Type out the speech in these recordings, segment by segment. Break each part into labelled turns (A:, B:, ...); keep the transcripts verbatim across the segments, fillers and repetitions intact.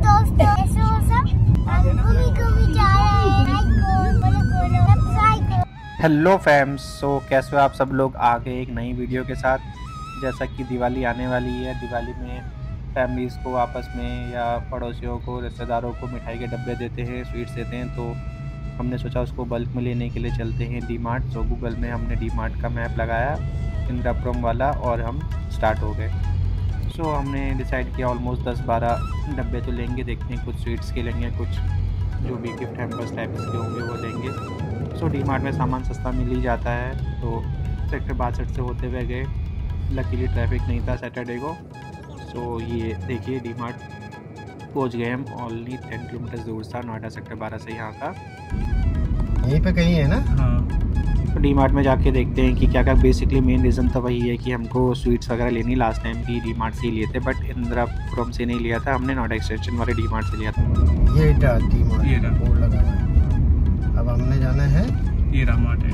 A: दोस्तों, कैसे हो सब? हम घूमी घूमी जा रहे हैं। लाइक करो, फॉलो करो, सब्सक्राइब करो।
B: हेलो फैम्स, सो कैसे हो आप सब लोग? आ गए एक नई वीडियो के साथ। जैसा कि दिवाली आने वाली है, दिवाली में फैमिलीज़ को आपस में या पड़ोसियों को, रिश्तेदारों को मिठाई के डब्बे देते हैं, स्वीट्स देते हैं। तो हमने सोचा उसको बल्क में लेने के लिए चलते हैं डी मार्ट। सो गूगल में हमने डी मार्ट का मैप लगाया, इंद्रापुरम वाला, और हम स्टार्ट हो गए। सो so, हमने डिसाइड किया ऑलमोस्ट दस बारह डब्बे तो लेंगे। देखते हैं, कुछ स्वीट्स के लेंगे, कुछ जो भी गिफ्ट हैम्पर्स टाइप के होंगे वो लेंगे। सो डी मार्ट में सामान सस्ता मिल ही जाता है। तो सेक्टर बासठ से होते हुए गए। लकीली ट्रैफिक नहीं था सैटरडे को। सो so, ये देखिए डी मार्ट पहुँच गए हम। ओनली टेन किलोमीटर दूर था, नोएडा सेक्टर बारह से यहाँ का।
C: यहीं पे कहीं है ना?
B: हाँ, तो डी मार्ट में जाके देखते हैं कि क्या क्या। बेसिकली मेन रीज़न तो वही है कि हमको स्वीट्स वगैरह लेनी लास्ट टाइम भी डी मार्ट से ही लिए थे, बट इंदिरापुरम से नहीं लिया था हमने, नोएडा एक्सटेंशन वाले डी मार्ट से लिया था।
C: ये डी मार्ट, ये बोर्ड लगा हुआ है। अब हमने जाना है
D: ये मार्ट है,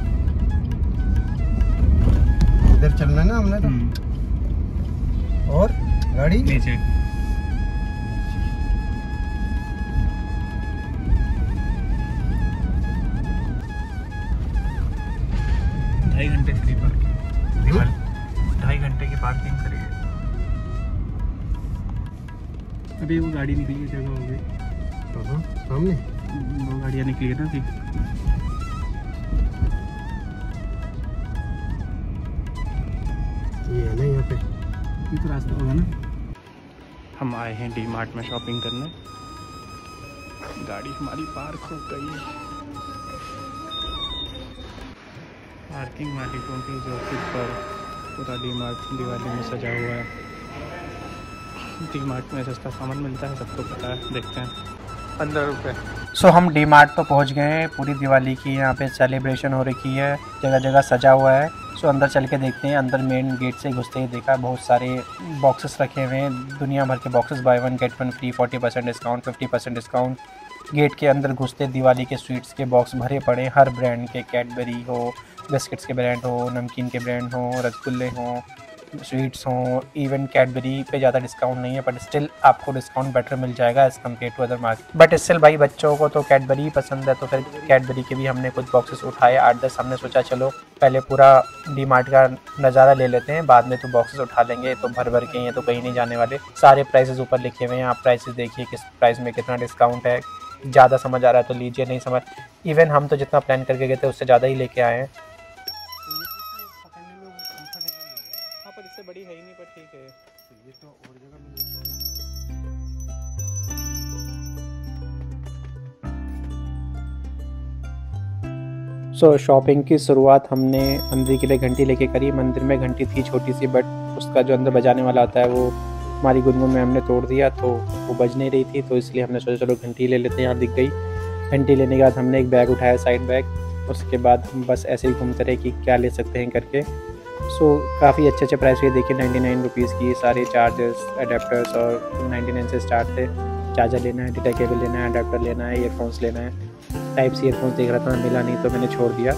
C: इधर चलना है ना हमने तो। और गाड़ी
D: नीचे। ढाई घंटे फ्री पार्किंग, ढाई घंटे की पार्किंग करिए। अभी वो गाड़ी निकली है, जगह हो गई
C: सामने
D: दो गाड़ियाँ निकली है ना अभी।
C: ये है ना यहाँ पे,
D: ये तो रास्ता होगा ना। हम आए हैं डी मार्ट में शॉपिंग करने। गाड़ी हमारी पार्क हो गई पार्किंग मालिकों की जो पर। पूरा डी मार्ट दिवाली में सजा हुआ है। डी मार्ट में सस्ता सामान मिलता है, सबको पता है। देखते हैं, पंद्रह रुपये।
B: सो so, हम डी मार्ट तो पहुँच गए हैं। पूरी दिवाली की यहाँ पे सेलिब्रेशन हो रखी है, जगह जगह सजा हुआ है। सो so, अंदर चल के देखते हैं। अंदर मेन गेट से घुसते ही देखा बहुत सारे बॉक्सेस रखे हुए हैं, दुनिया भर के boxes. Buy one get one free, forty percent discount, fifty percent discount. Gate के अंदर घुसते दिवाली के स्वीट्स के बॉक्स भरे पड़े, हर ब्रांड के। कैडबरी हो, बिस्किट्स के ब्रांड हो, नमकीन के ब्रांड हो, रसगुल्ले हों, स्वीट्स हों। इवन कैडबरी पे ज़्यादा डिस्काउंट नहीं है, बट स्टिल आपको डिस्काउंट बेटर मिल जाएगा as compare to other market. But still भाई बच्चों को तो कैडबरी पसंद है, तो फिर कैडबरी के भी हमने कुछ बॉक्सेस उठाए, आठ दस। हमने सोचा चलो पहले पूरा डी मार्ट का नज़ारा ले लेते हैं, बाद में तो बॉक्सेस उठा लेंगे। तो भर भर के हैं तो कहीं नहीं जाने वाले। सारे प्राइसेस ऊपर लिखे हुए हैं, आप प्राइसेस देखिए किस प्राइस में कितना डिस्काउंट है। ज़्यादा समझ आ रहा है तो लीजिए, नहीं समझ, इवन हम तो जितना प्लान करके गए थे उससे ज़्यादा ही लेके आए हैं।
D: हाँ, पर इससे बड़ी है ही नहीं, पर ठीक है। ये तो और जगह मिल जाती है।
B: सो so, शॉपिंग की शुरुआत हमने मंदिर के लिए घंटी लेके करी। मंदिर में घंटी थी छोटी सी, बट उसका जो अंदर बजाने वाला होता है वो हमारी गुनगुन में हमने तोड़ दिया, तो वो बज नहीं रही थी। तो इसलिए हमने सोचा चलो घंटी ले लेते हैं, यहाँ दिख गई। घंटी लेने के बाद हमने एक बैग उठाया, साइड बैग। उसके बाद हम बस ऐसे ही घूमते रहे कि क्या ले सकते हैं करके। सो so, काफ़ी अच्छे अच्छे प्राइस हुए। देखिए नाइन्टी नाइन रुपीज़ की सारे चार्जर्स, अडेप्टर्स, और नाइन्टी नाइन से स्टार्ट थे। चार्जर लेना है, डेटा केबल लेना है, अडेप्टर लेना है, ईयरफोन्स लेना है। टाइप सी ईयरफोन्स देख रहा था, मिला नहीं तो मैंने छोड़ दिया।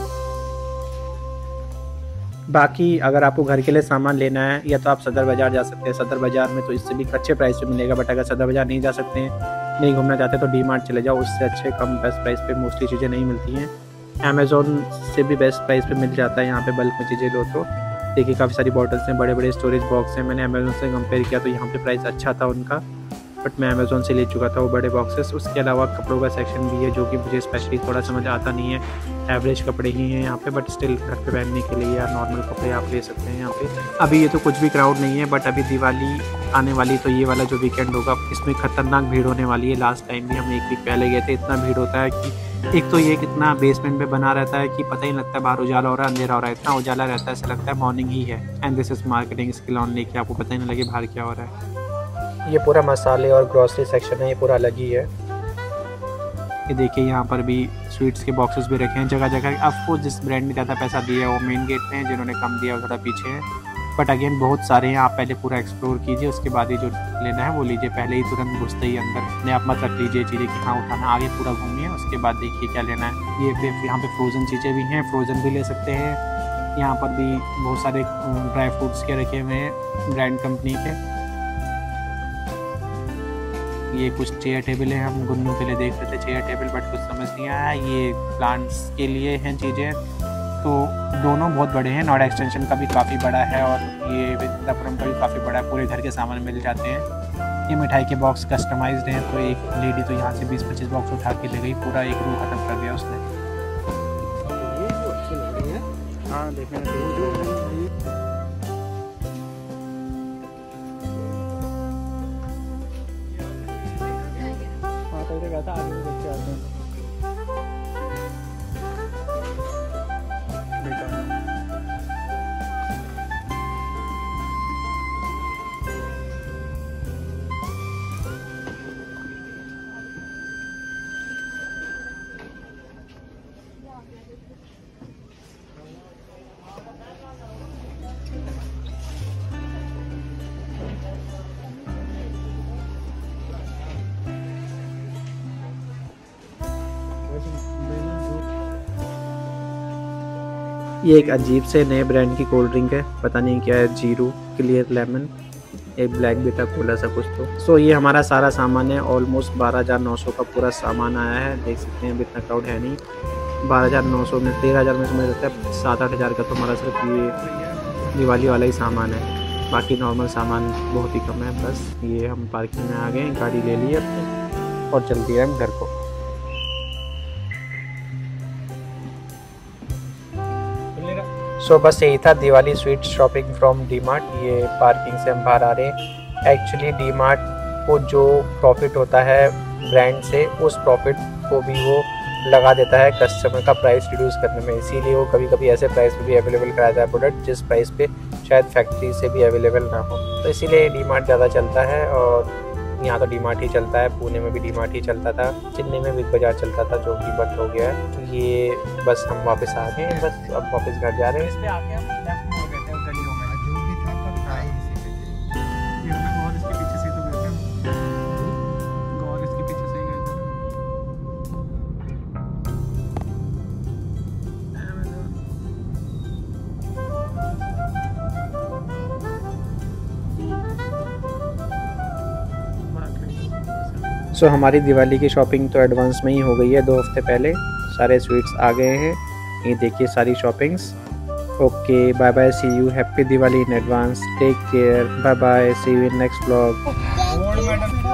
B: बाकी अगर आपको घर के लिए सामान लेना है या तो आप सदर बाज़ार जा सकते हैं। सदर बाज़ार में तो इससे भी अच्छे प्राइस पे मिलेगा, बट अगर सदर बाज़ार नहीं जा सकते हैं, नहीं घूमना चाहते, तो डी मार्ट चले जाओ। उससे अच्छे कम बेस्ट प्राइस पे मोस्टली चीज़ें नहीं मिलती हैं। अमेज़ोन से भी बेस्ट प्राइस पे मिल जाता है यहाँ पे बल्क में चीज़ें लो तो। देखिए काफ़ी सारी बॉटल्स हैं, बड़े बड़े स्टोरेज बॉक्स हैं। मैंने अमेज़ोन से कंपेयर किया तो यहाँ पे प्राइस अच्छा था उनका, बट मैं अमेज़ोन से ले चुका था वो बड़े बॉक्सेस। उसके अलावा कपड़ों का सेक्शन भी है, जो कि मुझे स्पेशली थोड़ा समझ आता नहीं है। एवरेज कपड़े ही हैं यहाँ पे, बट स्टिल घर पे पहनने के लिए या नॉर्मल कपड़े आप ले सकते हैं यहाँ पे। अभी ये तो कुछ भी क्राउड नहीं है, बट अभी दिवाली आने वाली, तो ये वाला जो वीकेंड होगा इसमें खतरनाक भीड़ होने वाली है। लास्ट टाइम भी हम एक वीक पहले गए थे, इतना भीड़ होता है कि एक तो ये कितना बेसमेंट में बना रहता है कि पता ही नहीं लगता बाहर उजाला हो रहा है अंधेरा हो रहा है। इतना उजाला रहता है ऐसा लगता है मॉर्निंग ही है। And this is marketing skill only, कि आपको पता ही नहीं लगे बाहर क्या हो रहा है। ये पूरा मसाले और ग्रॉसरी सेक्शन है, ये पूरा अलग ही है। ये देखिए यहाँ पर भी स्वीट्स के बॉक्सेस भी रखे हैं जगह जगह। आपको जिस ब्रांड ने ज़्यादा पैसा दिया है वो मेन गेट पे हैं, जिन्होंने कम दिया वो थोड़ा पीछे हैं। बट अगेन बहुत सारे हैं, आप पहले पूरा एक्सप्लोर कीजिए, उसके बाद ही जो लेना है वो लीजिए। पहले ही तुरंत घुसते ही अंदर अपने आप मत रख लीजिए चीज़ें कि हाँ उठाना, आगे पूरा घूमिए, उसके बाद देखिए क्या लेना है। ये यहाँ पे फ्रोज़न चीज़ें भी हैं, फ्रोज़न भी ले सकते हैं। यहाँ पर भी बहुत सारे ड्राई फ्रूट्स के रखे हुए हैं ब्रांड कंपनी के। ये कुछ चेयर टेबल है, हम गुन्नू के लिए देख रहे थे चेयर टेबल, बट कुछ समझ नहीं आया। ये प्लांट्स के लिए हैं चीज़ें, तो दोनों बहुत बड़े हैं। नोएडा एक्सटेंशन का भी काफ़ी बड़ा है और ये विद्यापुरम का भी काफ़ी बड़ा है, पूरे घर के सामान मिल जाते हैं। ये मिठाई के बॉक्स कस्टमाइज्ड हैं, तो एक लेडी तो यहाँ से बीस पच्चीस बॉक्स उठा के ले गई, पूरा एक रो ख़त्म कर दिया उसने। हाँ देखने में था आगे बच्चे आते हैं। ये एक अजीब से नए ब्रांड की कोल्ड ड्रिंक है, पता नहीं क्या है, जीरो क्लियर लेमन, एक ब्लैक बीटा कोला सा कुछ तो। सो so, ये हमारा सारा सामान है, ऑलमोस्ट बारह हज़ार नौ सौ का पूरा सामान आया है। देख सकते हैं अभी इतना क्राउड है नहीं। बारह हज़ार नौ सौ में तेरह हज़ार में समझ सकते हैं सात आठ हज़ार का तो हमारा सिर्फ ये दिवाली वाला ही सामान है, बाकी नॉर्मल सामान बहुत ही कम है। बस ये हम पार्किंग में आ गए, गाड़ी ले ली अपनी और चल दिया हम घर को। सो so, बस यही था Diwali sweet shopping from D Mart. ये पार्किंग से हम बाहर आ रहे हैं। एक्चुअली डी मार्ट को जो प्रॉफिट होता है ब्रांड से, उस प्रॉफिट को भी वो लगा देता है कस्टमर का प्राइस रिड्यूस करने में, इसीलिए वो कभी कभी ऐसे प्राइस पे भी अवेलेबल कराता है प्रोडक्ट जिस प्राइस पे शायद फैक्ट्री से भी अवेलेबल ना हो। तो इसीलिए डी मार्ट ज़्यादा चलता है और यहाँ तो डी मार्ट ही चलता है। पुणे में भी डी मार्ट ही चलता था, चेन्नई में बिग बाज़ार चलता था जो कि बंद हो गया है। तो ये बस हम वापस आ गए हैं, बस अब वापस घर जा रहे हैं। इसमें आके हम लेफ्ट मोड़ गए थे गलियों में, जो भी था पर था इसी पे। ये ना गौर इसके पीछे से तो गए थे, गौर इसके पीछे से ही गए थे। सो so, हमारी दिवाली की शॉपिंग तो एडवांस में ही हो गई है, दो हफ्ते पहले सारे स्वीट्स आ गए हैं। ये देखिए सारी shoppings. Okay bye bye, see you, happy Diwali in advance, take care, bye bye, see you in next vlog.